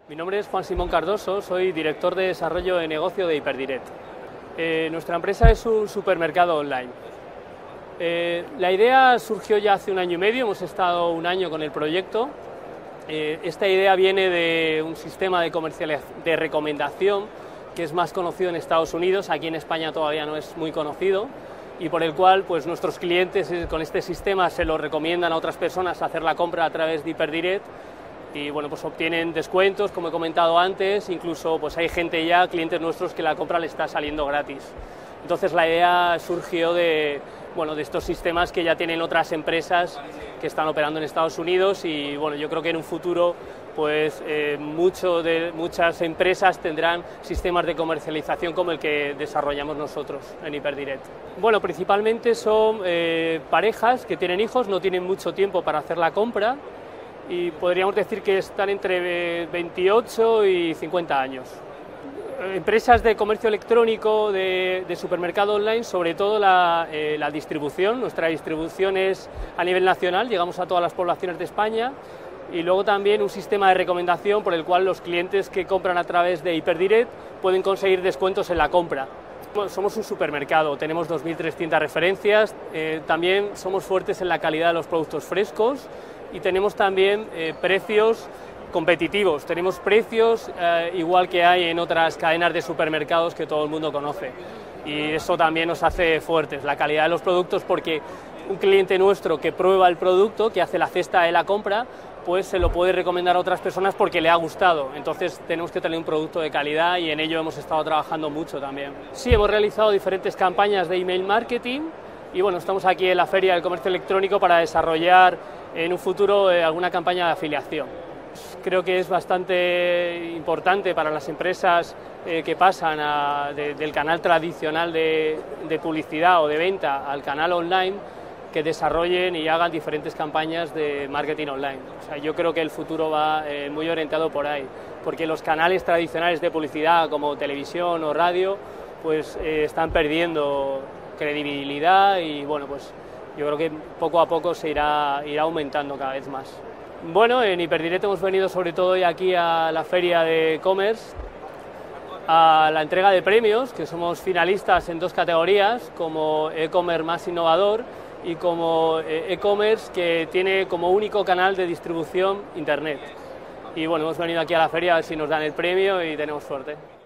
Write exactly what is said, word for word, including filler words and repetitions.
Mi nombre es Juan Simón Cardoso, soy director de desarrollo de negocio de Hiperdirect. Eh, nuestra empresa es un supermercado online. Eh, la idea surgió ya hace un año y medio, hemos estado un año con el proyecto. Eh, esta idea viene de un sistema de, comercialización, de recomendación que es más conocido en Estados Unidos, aquí en España todavía no es muy conocido, y por el cual pues, nuestros clientes con este sistema se lo recomiendan a otras personas hacer la compra a través de Hiperdirect y bueno, pues obtienen descuentos, como he comentado antes, incluso pues hay gente ya, clientes nuestros, que la compra le está saliendo gratis. Entonces la idea surgió de, bueno, de estos sistemas que ya tienen otras empresas que están operando en Estados Unidos y bueno, yo creo que en un futuro pues eh, mucho de, muchas empresas tendrán sistemas de comercialización como el que desarrollamos nosotros en Hiperdirect. Bueno, principalmente son eh, parejas que tienen hijos, no tienen mucho tiempo para hacer la compra y podríamos decir que están entre veintiocho y cincuenta años. Empresas de comercio electrónico, de, de supermercado online, sobre todo la, eh, la distribución. Nuestra distribución es a nivel nacional, llegamos a todas las poblaciones de España, y luego también un sistema de recomendación por el cual los clientes que compran a través de Hiperdirect pueden conseguir descuentos en la compra. Somos un supermercado, tenemos dos mil trescientas referencias, eh, también somos fuertes en la calidad de los productos frescos y tenemos también eh, precios competitivos, tenemos precios eh, igual que hay en otras cadenas de supermercados que todo el mundo conoce y eso también nos hace fuertes, la calidad de los productos, porque un cliente nuestro que prueba el producto, que hace la cesta de la compra, pues se lo puede recomendar a otras personas porque le ha gustado, entonces tenemos que tener un producto de calidad y en ello hemos estado trabajando mucho también. Sí, hemos realizado diferentes campañas de email marketing y bueno, estamos aquí en la Feria del Comercio Electrónico para desarrollar en un futuro eh, alguna campaña de afiliación. Creo que es bastante importante para las empresas eh, que pasan a, de, del canal tradicional de, de publicidad o de venta al canal online, que desarrollen y hagan diferentes campañas de marketing online. O sea, yo creo que el futuro va eh, muy orientado por ahí, porque los canales tradicionales de publicidad como televisión o radio pues eh, están perdiendo credibilidad y bueno, pues yo creo que poco a poco se irá, irá aumentando cada vez más. Bueno, en Hiperdirect hemos venido sobre todo hoy aquí a la feria de e-commerce, a la entrega de premios, que somos finalistas en dos categorías, como e-commerce más innovador y como e-commerce que tiene como único canal de distribución internet. Y bueno, hemos venido aquí a la feria a ver si nos dan el premio y tenemos suerte.